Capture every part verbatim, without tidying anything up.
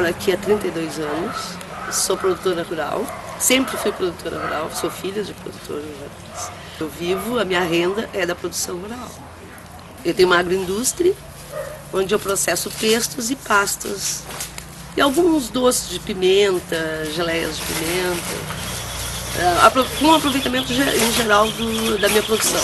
moro aqui há trinta e dois anos, sou produtora rural, sempre fui produtora rural, sou filha de produtores rurais. Eu vivo, a minha renda é da produção rural. Eu tenho uma agroindústria, onde eu processo pestos e pastas. E alguns doces de pimenta, geleias de pimenta, com um aproveitamento em geral do, da minha produção.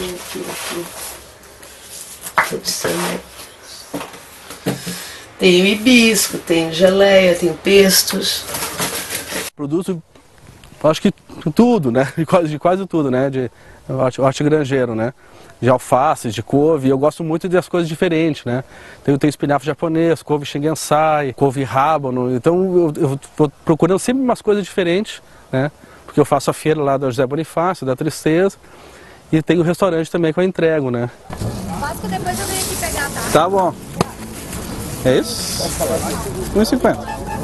Tenho hibisco, tenho geleia, tenho pestos. Produzo, acho que tudo, né? De quase, de quase tudo, né? De hortigranjeiro, né? De alface, de couve, eu gosto muito das coisas diferentes, né? Eu tenho espinafre japonês, couve shingensai, couve rábano, então eu estou procurando sempre umas coisas diferentes, né? Porque eu faço a feira lá do José Bonifácio, da Tristeza, e tem o restaurante também que eu entrego, né? Posso que depois eu venho aqui pegar, tá? Tá bom. É isso? um e cinquenta.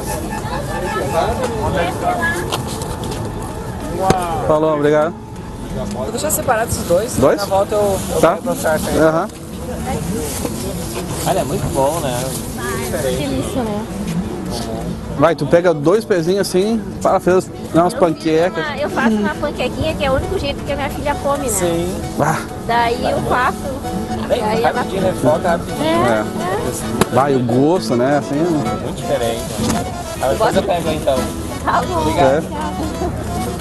Falou, obrigado. Vou deixar separado esses dois. Dois? Na volta eu, eu tá. vou certo aí. Uhum. Olha, é muito bom, né? Que delícia, né? Vai, tu pega dois pezinhos assim, para fazer umas panquecas. Uma, eu faço uma panquequinha que é o único jeito que a minha filha come, né? Sim. Ah. Daí eu faço. Bem, daí rapidinho, ela... refoga rapidinho. É, é. Vai, o gosto, né? Assim, muito diferente. Ah, depois eu pego então. Tá bom. Obrigado. É.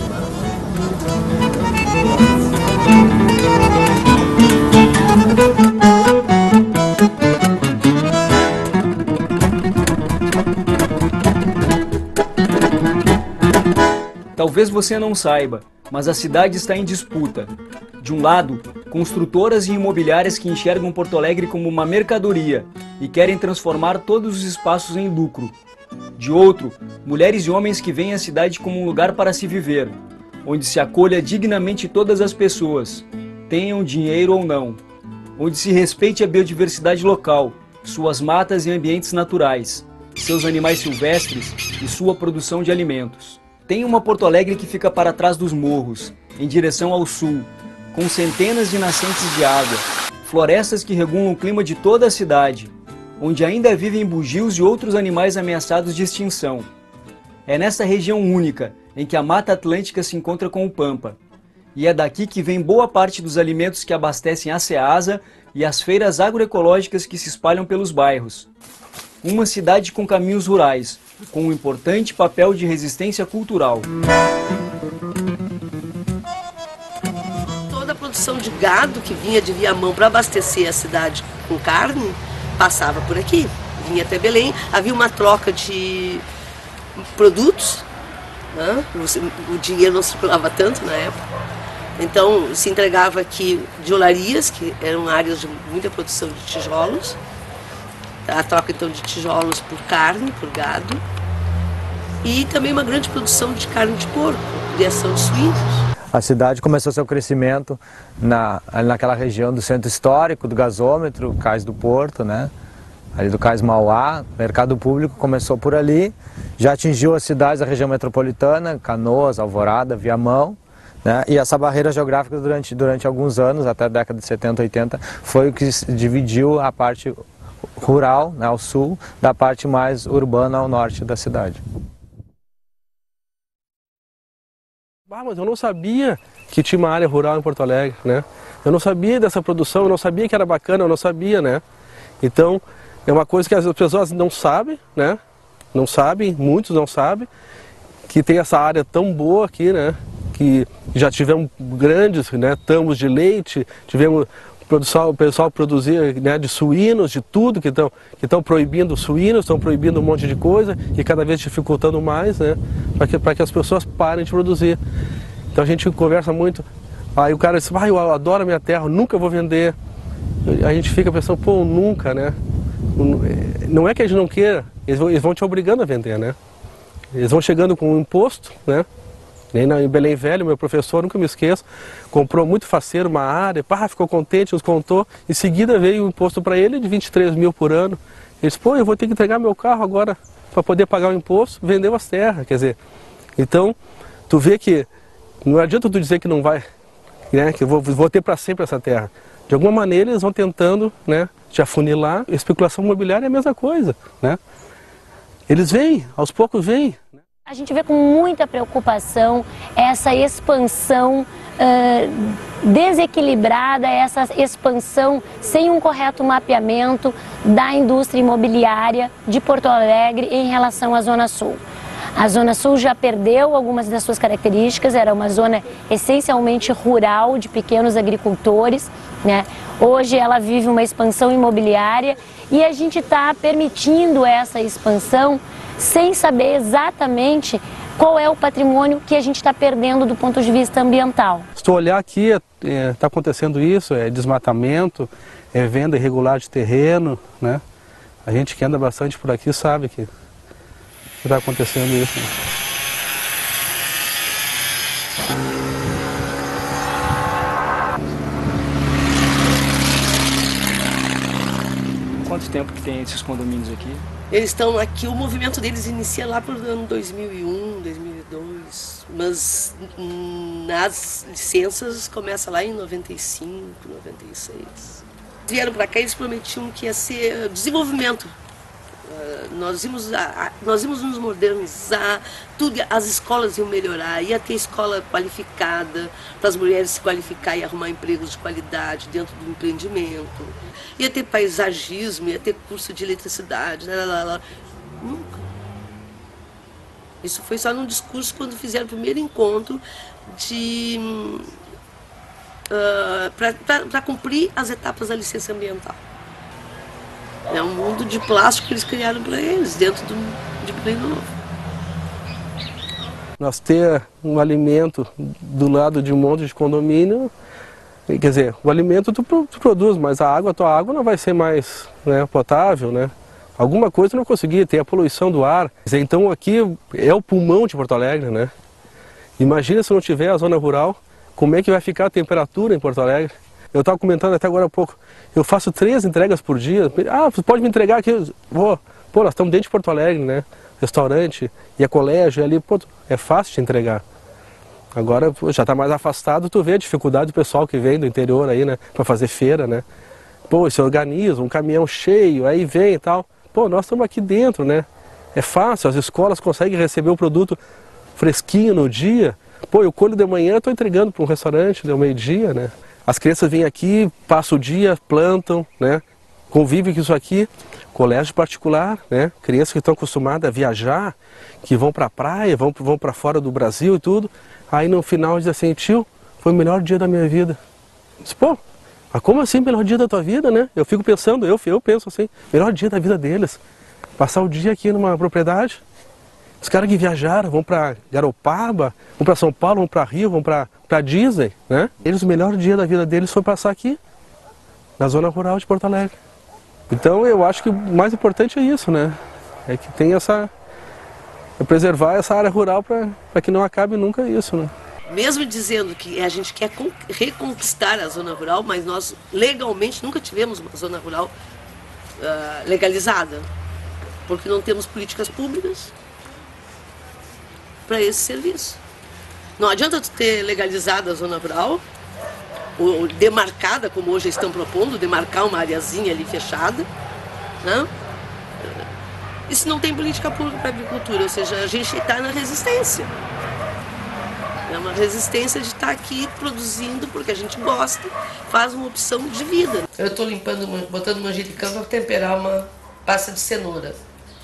Talvez você não saiba, mas a cidade está em disputa. De um lado, construtoras e imobiliárias que enxergam Porto Alegre como uma mercadoria e querem transformar todos os espaços em lucro. De outro, mulheres e homens que veem a cidade como um lugar para se viver, onde se acolha dignamente todas as pessoas, tenham dinheiro ou não, onde se respeite a biodiversidade local, suas matas e ambientes naturais, seus animais silvestres e sua produção de alimentos. Tem uma Porto Alegre que fica para trás dos morros, em direção ao sul, com centenas de nascentes de água, florestas que regulam o clima de toda a cidade, onde ainda vivem bugios e outros animais ameaçados de extinção. É nessa região única em que a Mata Atlântica se encontra com o Pampa. E é daqui que vem boa parte dos alimentos que abastecem a Ceasa e as feiras agroecológicas que se espalham pelos bairros. Uma cidade com caminhos rurais, com um importante papel de resistência cultural. Toda a produção de gado que vinha de Viamão para abastecer a cidade com carne, passava por aqui, vinha até Belém, havia uma troca de produtos, né? O dinheiro não circulava tanto na época, então se entregava aqui de olarias, que eram áreas de muita produção de tijolos, a troca então de tijolos por carne, por gado, e também uma grande produção de carne de porco, criação de suínos. A cidade começou seu crescimento na, naquela região do centro histórico, do gasômetro, Cais do Porto, né? Ali do Cais Mauá, mercado público começou por ali, já atingiu as cidades da região metropolitana, Canoas, Alvorada, Viamão, né? E essa barreira geográfica durante, durante alguns anos, até a década de setenta, oitenta, foi o que dividiu a parte rural, né, ao sul, da parte mais urbana ao norte da cidade. Ah, mas eu não sabia que tinha uma área rural em Porto Alegre, né? Eu não sabia dessa produção, eu não sabia que era bacana, eu não sabia, né? Então, é uma coisa que as pessoas não sabem, né? Não sabem, muitos não sabem, que tem essa área tão boa aqui, né? Que já tivemos grandes, né, tambos de leite, tivemos produção, o pessoal produzir, né, de suínos, de tudo, que estão que estão proibindo suínos, estão proibindo um monte de coisa e cada vez dificultando mais, né, para que, para que as pessoas parem de produzir. Então a gente conversa muito, aí o cara diz, ah, eu adoro a minha terra, eu nunca vou vender. A gente fica pensando, pô, nunca, né? Não é que a gente não queira, eles vão, eles vão te obrigando a vender, né? Eles vão chegando com um imposto, né? Nem em Belém Velho, meu professor, nunca me esqueço, comprou muito faceiro uma área, pá, ficou contente, nos contou, em seguida veio o imposto para ele de vinte e três mil por ano. Ele disse, pô, eu vou ter que entregar meu carro agora para poder pagar o imposto, vendeu as terras, quer dizer. Então, tu vê que não adianta tu dizer que não vai, né, que eu vou, vou ter para sempre essa terra. De alguma maneira eles vão tentando, né, te afunilar. Especulação imobiliária é a mesma coisa, né? eles vêm, aos poucos vêm. A gente vê com muita preocupação essa expansão uh, desequilibrada, essa expansão sem um correto mapeamento da indústria imobiliária de Porto Alegre em relação à Zona Sul. A Zona Sul já perdeu algumas das suas características, era uma zona essencialmente rural, de pequenos agricultores, né? Hoje ela vive uma expansão imobiliária e a gente está permitindo essa expansão sem saber exatamente qual é o patrimônio que a gente está perdendo do ponto de vista ambiental. Se tu olhar aqui, está é, tá acontecendo isso, é desmatamento, é venda irregular de terreno, né? A gente que anda bastante por aqui sabe que está acontecendo isso. Né? Quanto tempo que tem esses condomínios aqui? Eles estão aqui, o movimento deles inicia lá para o ano dois mil e um, dois mil e dois, mas nas licenças começa lá em noventa e cinco, noventa e seis. Vieram para cá e eles prometiam que ia ser desenvolvimento. Uh, nós, íamos a, a, nós íamos nos modernizar, tudo, as escolas iam melhorar, ia ter escola qualificada para as mulheres se qualificar e arrumar empregos de qualidade dentro do empreendimento. Ia ter paisagismo, ia ter curso de eletricidade, lá, lá, lá. Nunca. Isso foi só num discurso quando fizeram o primeiro encontro de uh, para cumprir as etapas da licença ambiental. É um mundo de plástico que eles criaram para eles, dentro do, de Play Novo. Nós ter um alimento do lado de um monte de condomínio, quer dizer, o alimento tu, tu produz, mas a água, a tua água não vai ser mais, né, potável, né? Alguma coisa tu não conseguia, tem a poluição do ar. Então aqui é o pulmão de Porto Alegre, né? Imagina se não tiver a zona rural, como é que vai ficar a temperatura em Porto Alegre? Eu estava comentando até agora há pouco, eu faço três entregas por dia. Ah, você pode me entregar aqui? Vou. Pô, nós estamos dentro de Porto Alegre, né? Restaurante, e a colégio ali, pô, é fácil de entregar. Agora pô, já está mais afastado, tu vê a dificuldade do pessoal que vem do interior aí, né? Para fazer feira, né? Pô, se organiza, um caminhão cheio, aí vem e tal. Pô, nós estamos aqui dentro, né? É fácil, as escolas conseguem receber o produto fresquinho no dia. Pô, eu colho de manhã, estou entregando para um restaurante, deu meio-dia, né? As crianças vêm aqui, passam o dia, plantam, né? Convivem com isso aqui. Colégio particular, né? Crianças que estão acostumadas a viajar, que vão para a praia, vão, vão para fora do Brasil e tudo. Aí no final diz assim, tio, foi o melhor dia da minha vida. Diz, pô, mas como assim melhor dia da tua vida, né? Eu fico pensando, eu, eu penso assim, melhor dia da vida deles. Passar o dia aqui numa propriedade. Os caras que viajaram, vão para Garopaba, vão para São Paulo, vão para Rio, vão para Disney, né? Eles, o melhor dia da vida deles foi passar aqui, na zona rural de Porto Alegre. Então eu acho que o mais importante é isso, né? É que tem essa... é preservar essa área rural para que não acabe nunca isso, né? Mesmo dizendo que a gente quer reconquistar a zona rural, mas nós legalmente nunca tivemos uma zona rural uh, legalizada, porque não temos políticas públicas para esse serviço. Não adianta tu ter legalizada a zona rural, ou demarcada, como hoje estão propondo, demarcar uma areazinha ali fechada, né? E se não tem política pública para a agricultura, ou seja, a gente está na resistência. É uma resistência de estar aqui produzindo porque a gente gosta, faz uma opção de vida. Eu estou limpando, botando manjericão para temperar uma pasta de cenoura.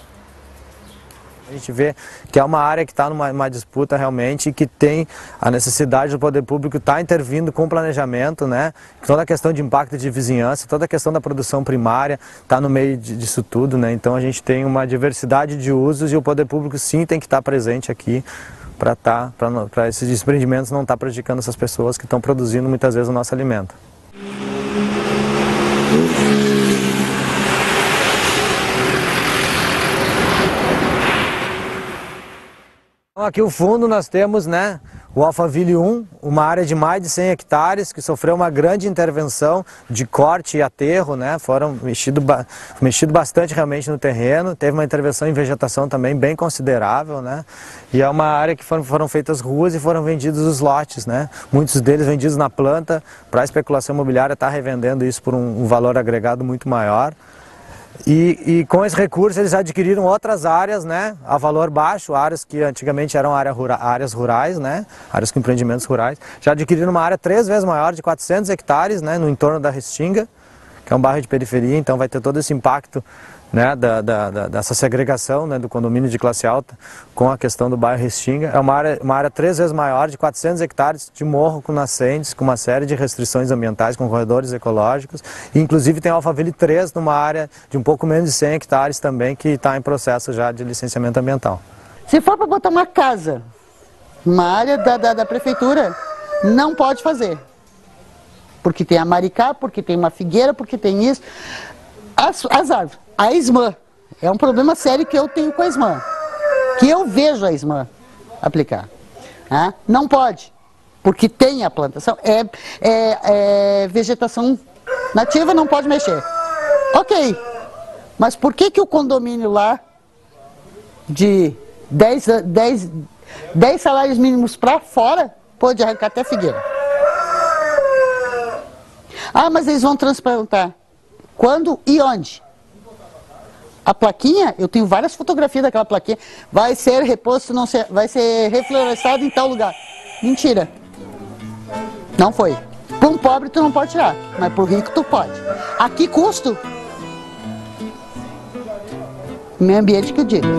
A gente vê que é uma área que está numa, numa disputa realmente e que tem a necessidade do poder público estar tá intervindo com planejamento, né? Toda a questão de impacto de vizinhança, toda a questão da produção primária está no meio de, disso tudo, né? Então a gente tem uma diversidade de usos e o poder público sim tem que estar tá presente aqui para tá, para esses desprendimentos não estar tá prejudicando essas pessoas que estão produzindo muitas vezes o nosso alimento. Aqui ao fundo nós temos, né, o Alphaville um, uma área de mais de cem hectares que sofreu uma grande intervenção de corte e aterro, né, foram mexido, mexido bastante realmente no terreno, teve uma intervenção em vegetação também bem considerável, né, e é uma área que foram, foram feitas ruas e foram vendidos os lotes, né, muitos deles vendidos na planta para a especulação imobiliária, está revendendo isso por um, um valor agregado muito maior. E, e com esse recurso eles adquiriram outras áreas, né, a valor baixo, áreas que antigamente eram área rura, áreas rurais, né, áreas com empreendimentos rurais. Já adquiriram uma área três vezes maior, de quatrocentos hectares, né, no entorno da Restinga, que é um bairro de periferia, então vai ter todo esse impacto, né, da, da, da, dessa segregação, né, do condomínio de classe alta com a questão do bairro Restinga. É uma área, uma área três vezes maior, de quatrocentos hectares de morro com nascentes, com uma série de restrições ambientais, com corredores ecológicos. E, inclusive tem Alphaville três numa área de um pouco menos de cem hectares também, que está em processo já de licenciamento ambiental. Se for para botar uma casa, uma área da, da, da prefeitura, não pode fazer. Porque tem a maricá, porque tem uma figueira, porque tem isso. As, as árvores. A ESMAN. É um problema sério que eu tenho com a ESMAN. Que eu vejo a ESMAN aplicar. Ah, não pode. Porque tem a plantação. É, é, é vegetação nativa, não pode mexer. Ok. Mas por que que o condomínio lá de dez, dez, dez salários mínimos para fora pode arrancar até figueira? Ah, mas eles vão transplantar. Quando e onde? A plaquinha, eu tenho várias fotografias daquela plaquinha. Vai ser reposto, não ser, vai ser reflorestado em tal lugar. Mentira. Não foi. Para um pobre tu não pode tirar, mas para o rico tu pode. A que custo? Meio ambiente que eu digo.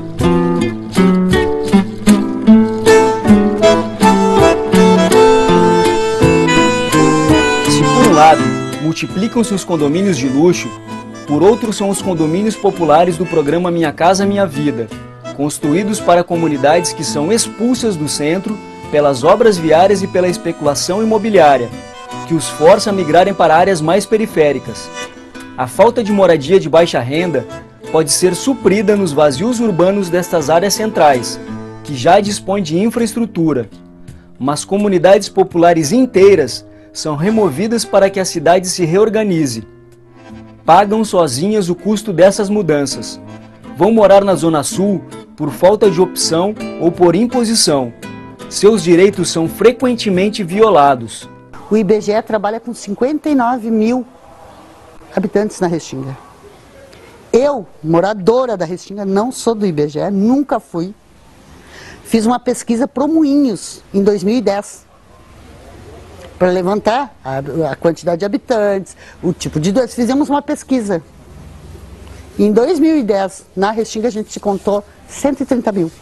Se por um lado multiplicam-se os condomínios de luxo, por outro são os condomínios populares do programa Minha Casa Minha Vida, construídos para comunidades que são expulsas do centro pelas obras viárias e pela especulação imobiliária, que os força a migrarem para áreas mais periféricas. A falta de moradia de baixa renda pode ser suprida nos vazios urbanos destas áreas centrais, que já dispõem de infraestrutura, mas comunidades populares inteiras são removidas para que a cidade se reorganize. Pagam sozinhas o custo dessas mudanças. Vão morar na Zona Sul por falta de opção ou por imposição. Seus direitos são frequentemente violados. O I B G E trabalha com cinquenta e nove mil habitantes na Restinga. Eu, moradora da Restinga, não sou do I B G E, nunca fui. Fiz uma pesquisa pro Moinhos em dois mil e dez. Para levantar a, a quantidade de habitantes, o tipo de doença. Fizemos uma pesquisa. Em dois mil e dez, na Restinga, a gente contou cento e trinta mil.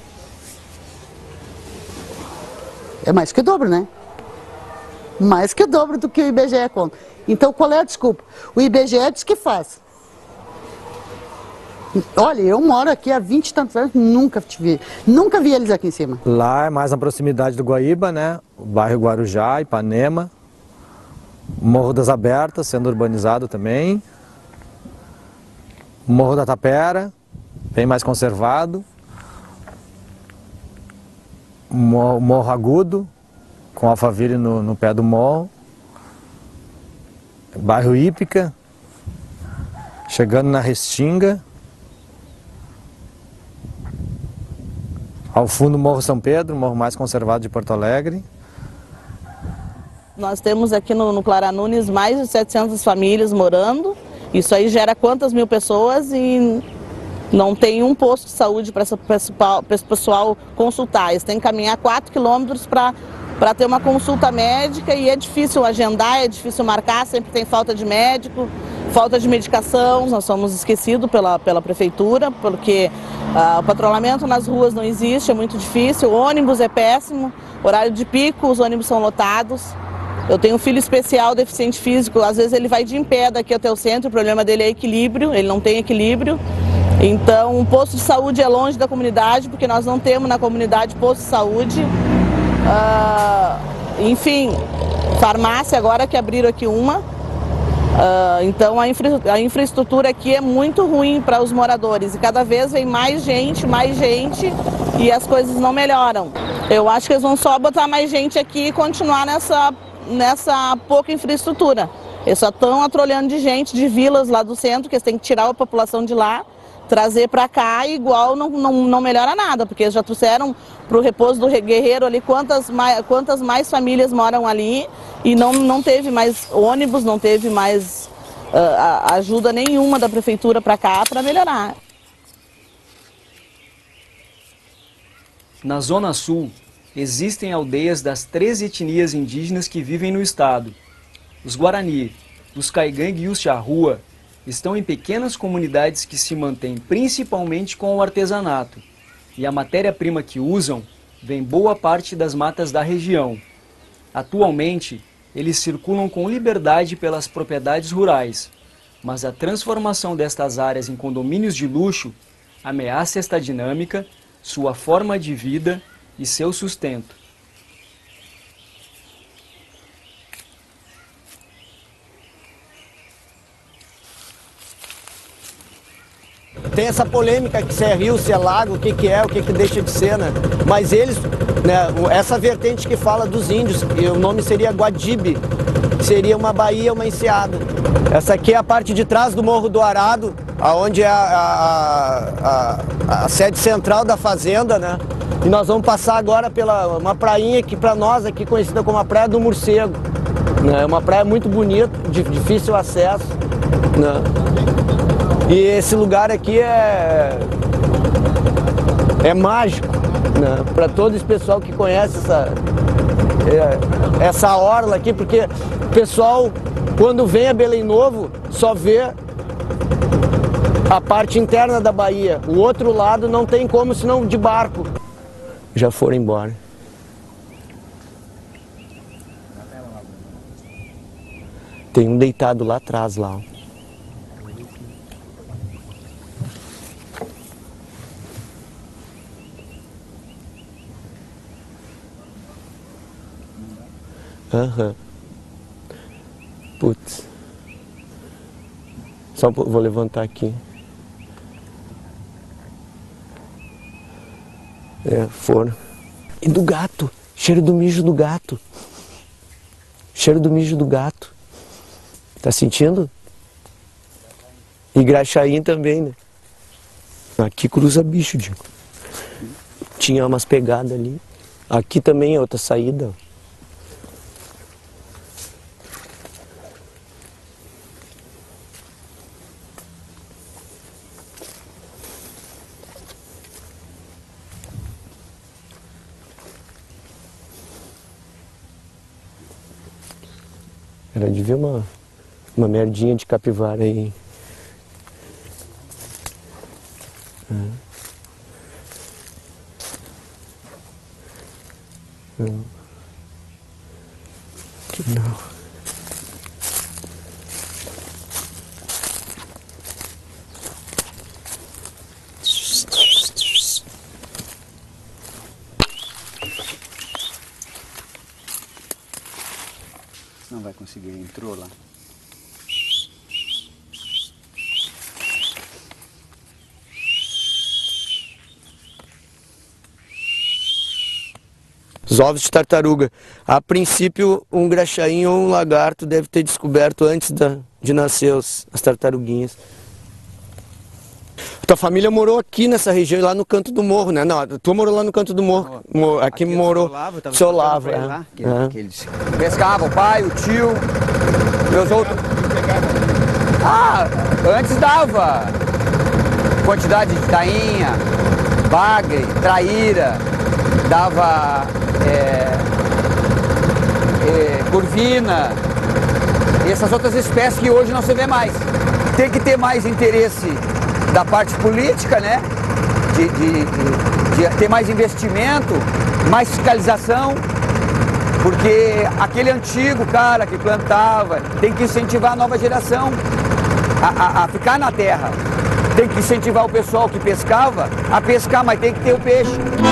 É mais que o dobro, né? Mais que o dobro do que o I B G E conta. Então, qual é a desculpa? O I B G E diz que faz. Olha, eu moro aqui há vinte e tantos anos, nunca tive, nunca vi eles aqui em cima. Lá é mais na proximidade do Guaíba, né? O bairro Guarujá, Ipanema, Morro das Abertas, sendo urbanizado também, Morro da Tapera, bem mais conservado, Morro, Morro Agudo, com Alphaville no, no pé do morro, bairro Ípica, chegando na Restinga, ao fundo Morro São Pedro, o morro mais conservado de Porto Alegre. Nós temos aqui no, no Clara Nunes mais de setecentas famílias morando. Isso aí gera quantas mil pessoas e não tem um posto de saúde para esse pessoal consultar. Eles têm que caminhar quatro quilômetros para para ter uma consulta médica e é difícil agendar, é difícil marcar, sempre tem falta de médico, falta de medicação. Nós somos esquecidos pela, pela prefeitura, porque ah, o patrulhamento nas ruas não existe, é muito difícil, o ônibus é péssimo, horário de pico, os ônibus são lotados. Eu tenho um filho especial, deficiente físico, às vezes ele vai de em pé daqui até o centro, o problema dele é equilíbrio, ele não tem equilíbrio. Então, um posto de saúde é longe da comunidade, porque nós não temos na comunidade posto de saúde. Uh, enfim, farmácia agora que abriram aqui uma, uh, então a, infra, a infraestrutura aqui é muito ruim para os moradores e cada vez vem mais gente, mais gente e as coisas não melhoram. Eu acho que eles vão só botar mais gente aqui e continuar nessa, nessa pouca infraestrutura. Eles só estão atrolhando de gente de vilas lá do centro, que eles têm que tirar a população de lá, trazer para cá, igual não, não, não melhora nada, porque eles já trouxeram para o repouso do Guerreiro ali quantas mais, quantas mais famílias moram ali e não, não teve mais ônibus, não teve mais uh, ajuda nenhuma da prefeitura para cá para melhorar. Na Zona Sul, existem aldeias das três etnias indígenas que vivem no estado. Os Guarani, os Caigangue e os Charrua estão em pequenas comunidades que se mantêm principalmente com o artesanato. E a matéria-prima que usam vem boa parte das matas da região. Atualmente, eles circulam com liberdade pelas propriedades rurais, mas a transformação destas áreas em condomínios de luxo ameaça esta dinâmica, sua forma de vida e seu sustento. Tem essa polêmica que se é rio, se é lago, o que, que é, o que, que deixa de ser, né? Mas eles, né, essa vertente que fala dos índios, e o nome seria Guadibe, que seria uma baía, uma enseada. Essa aqui é a parte de trás do Morro do Arado, onde é a, a, a, a sede central da fazenda, né? E nós vamos passar agora pela uma prainha que para nós aqui conhecida como a Praia do Morcego. Né? É uma praia muito bonita, de difícil acesso, né? E esse lugar aqui é, é mágico, né? Para todo esse pessoal que conhece essa, é, essa orla aqui, porque o pessoal, quando vem a Belém Novo, só vê a parte interna da baía. O outro lado não tem como, senão de barco. Já foram embora. Tem um deitado lá atrás, lá. Aham. Uhum. Putz. Só vou levantar aqui. É, foram. E do gato. Cheiro do mijo do gato. Cheiro do mijo do gato. Tá sentindo? E Graxaim também, né? Aqui cruza bicho, digo. Tinha umas pegadas ali. Aqui também é outra saída. Era de ver uma, uma merdinha de capivara aí. É. Não. Que não. Não vai conseguir, entrou lá. Os ovos de tartaruga. A princípio, um graxaim ou um lagarto deve ter descoberto antes da, de nascer os, as tartaruguinhas. Tua família morou aqui nessa região, lá no canto do morro, né? Não, tu morou lá no canto do morro. Não, aqui, aqui morou. O seu Lavo, é. Lá, que, é. Que eles pescavam, o pai, o tio, meus outros. Ah, antes dava quantidade de tainha, bagre, traíra, dava é, é, curvina e essas outras espécies que hoje não se vê mais. Tem que ter mais interesse da parte política, né? De, de, de, de ter mais investimento, mais fiscalização, porque aquele antigo cara que plantava tem que incentivar a nova geração a, a, a ficar na terra. Tem que incentivar o pessoal que pescava a pescar, mas tem que ter o peixe.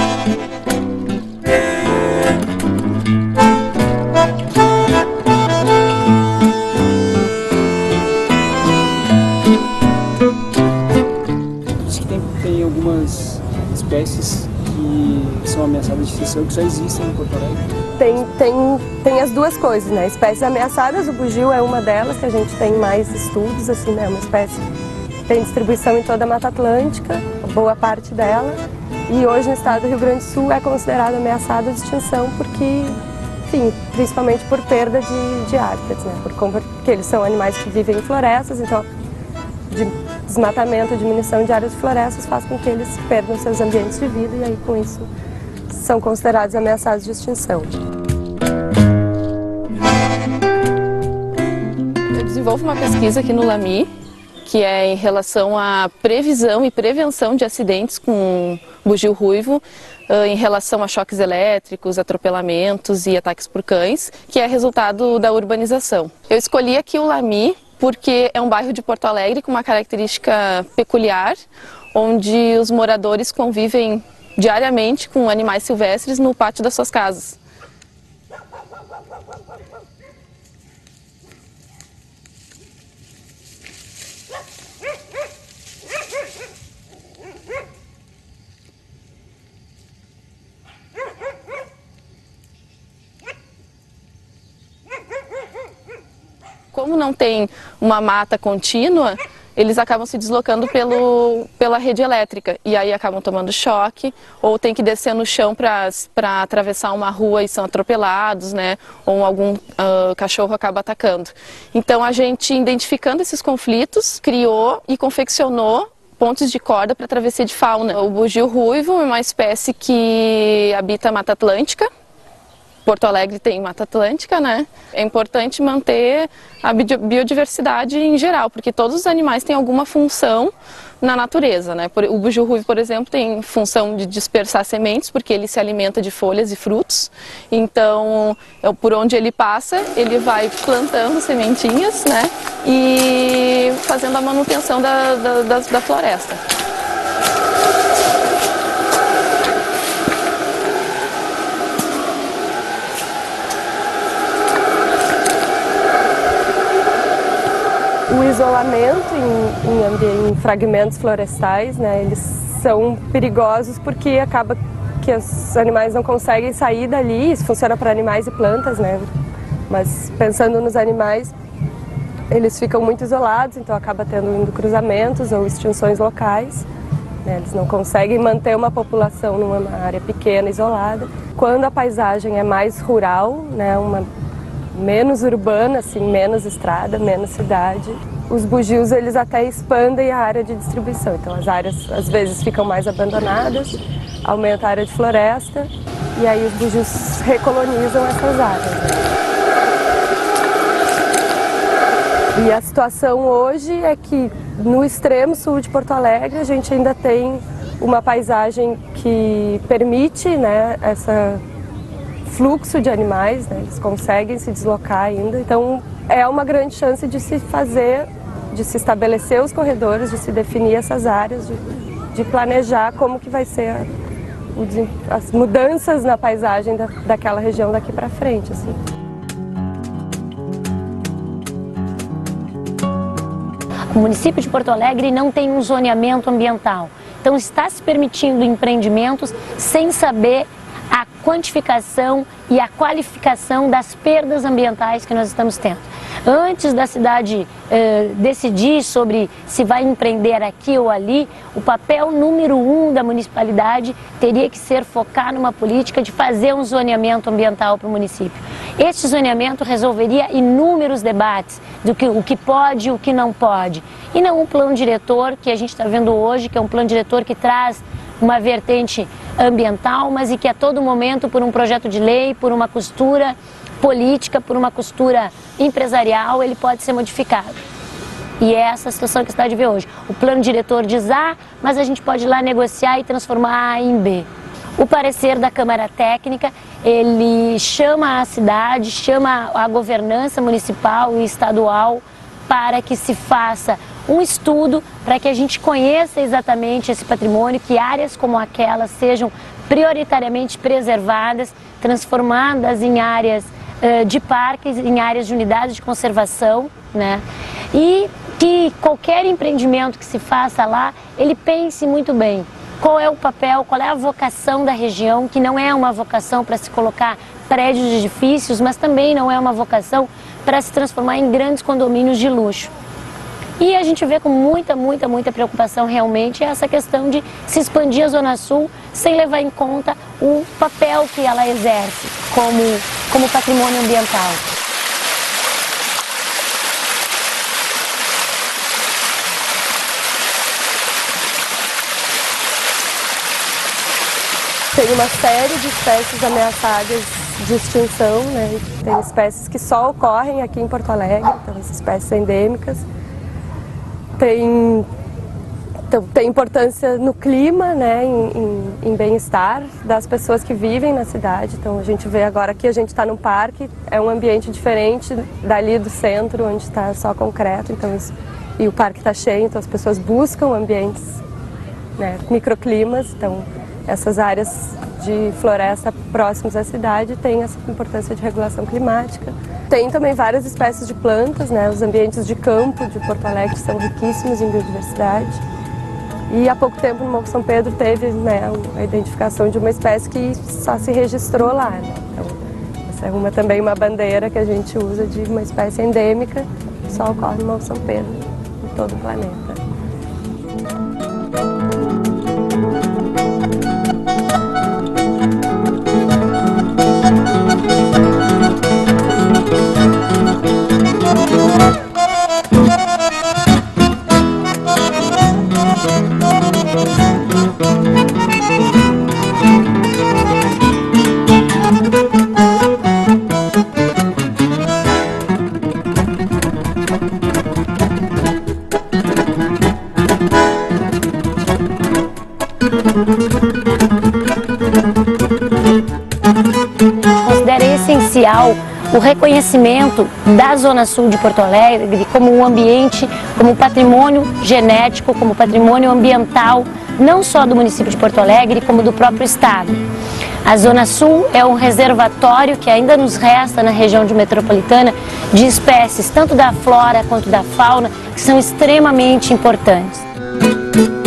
Tem algumas espécies que são ameaçadas de extinção que só existem em Porto Alegre? Tem, tem, tem as duas coisas, né? Espécies ameaçadas, o bugio é uma delas, que a gente tem mais estudos, assim, né? Uma espécie que tem distribuição em toda a Mata Atlântica, boa parte dela. E hoje no estado do Rio Grande do Sul é considerado ameaçada de extinção porque enfim, principalmente por perda de, de hábitats, né? Por, porque eles são animais que vivem em florestas, então de desmatamento, diminuição de áreas de florestas faz com que eles perdam seus ambientes de vida e aí com isso são considerados ameaçados de extinção. Eu desenvolvo uma pesquisa aqui no Lami, que é em relação à previsão e prevenção de acidentes com bugio ruivo, em relação a choques elétricos, atropelamentos e ataques por cães, que é resultado da urbanização. Eu escolhi aqui o Lami porque é um bairro de Porto Alegre com uma característica peculiar, onde os moradores convivem diariamente com animais silvestres no pátio das suas casas. Como não tem uma mata contínua, eles acabam se deslocando pelo, pela rede elétrica e aí acabam tomando choque ou tem que descer no chão para atravessar uma rua e são atropelados, né? Ou algum uh, cachorro acaba atacando. Então a gente, identificando esses conflitos, criou e confeccionou pontes de corda para travessia de fauna. O bugio ruivo é uma espécie que habita a Mata Atlântica. Porto Alegre tem Mata Atlântica, né? É importante manter a biodiversidade em geral, porque todos os animais têm alguma função na natureza, né? O bugio ruivo, por exemplo, tem função de dispersar sementes, porque ele se alimenta de folhas e frutos. Então, por onde ele passa, ele vai plantando sementinhas, né? E fazendo a manutenção da, da, da, da floresta. O isolamento em, em, ambiente, em fragmentos florestais, né, eles são perigosos porque acaba que os animais não conseguem sair dali. Isso funciona para animais e plantas, né? Mas pensando nos animais, eles ficam muito isolados, então acaba tendo cruzamentos ou extinções locais. Né? Eles não conseguem manter uma população numa área pequena, isolada. Quando a paisagem é mais rural, né, uma menos urbana, assim, menos estrada, menos cidade, os bugios eles até expandem a área de distribuição. Então as áreas às vezes ficam mais abandonadas, aumenta a área de floresta e aí os bugios recolonizam essas áreas. E a situação hoje é que no extremo sul de Porto Alegre a gente ainda tem uma paisagem que permite, né, essa fluxo de animais, né? Eles conseguem se deslocar ainda, então é uma grande chance de se fazer, de se estabelecer os corredores, de se definir essas áreas, de, de planejar como que vai ser a, o, as mudanças na paisagem da, daquela região daqui para frente, assim. O município de Porto Alegre não tem um zoneamento ambiental, então está se permitindo empreendimentos sem saber a quantificação e a qualificação das perdas ambientais que nós estamos tendo. Antes da cidade eh, decidir sobre se vai empreender aqui ou ali, o papel número um da municipalidade teria que ser focar numa política de fazer um zoneamento ambiental para o município. Este zoneamento resolveria inúmeros debates do que o que pode e o que não pode. E não um plano diretor que a gente está vendo hoje, que é um plano diretor que traz uma vertente ambiental, mas e que a todo momento, por um projeto de lei, por uma costura política, por uma costura empresarial, ele pode ser modificado. E é essa a situação que a cidade vê hoje. O plano diretor diz A, mas a gente pode ir lá negociar e transformar A em B. O parecer da Câmara Técnica, ele chama a cidade, chama a governança municipal e estadual para que se faça um estudo para que a gente conheça exatamente esse patrimônio, que áreas como aquelas sejam prioritariamente preservadas, transformadas em áreas uh, de parques, em áreas de unidades de conservação, né? E que qualquer empreendimento que se faça lá, ele pense muito bem qual é o papel, qual é a vocação da região, que não é uma vocação para se colocar prédios de edifícios, mas também não é uma vocação para se transformar em grandes condomínios de luxo. E a gente vê com muita, muita, muita preocupação realmente essa questão de se expandir a Zona Sul sem levar em conta o papel que ela exerce como como patrimônio ambiental. Tem uma série de espécies ameaçadas de extinção, né? Tem espécies que só ocorrem aqui em Porto Alegre, então as espécies endêmicas. Tem, então, tem importância no clima, né? em, em, em bem-estar das pessoas que vivem na cidade. Então a gente vê agora que a gente está num parque, é um ambiente diferente dali do centro, onde está só concreto, então isso, e o parque está cheio, então as pessoas buscam ambientes, né? Microclimas, então essas áreas de floresta próximas à cidade têm essa importância de regulação climática. Tem também várias espécies de plantas, né? Os ambientes de campo de Porto Alegre são riquíssimos em biodiversidade. E há pouco tempo no Morro São Pedro teve, né, a identificação de uma espécie que só se registrou lá, né? Então, essa é uma, também uma bandeira que a gente usa de uma espécie endêmica que só ocorre no Morro São Pedro, em todo o planeta. Considero essencial o reconhecimento da Zona Sul de Porto Alegre como um ambiente, como patrimônio genético, como patrimônio ambiental, não só do município de Porto Alegre, como do próprio estado. A Zona Sul é um reservatório que ainda nos resta na região de metropolitana de espécies, tanto da flora quanto da fauna, que são extremamente importantes.